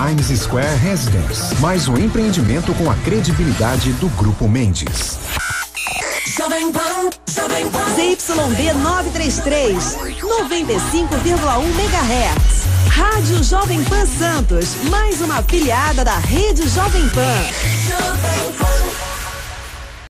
Times Square Residence, mais um empreendimento com a credibilidade do Grupo Mendes. ZYD 933, 95,1 MHz. Rádio Jovem Pan Santos, mais uma afiliada da Rede Jovem Pan.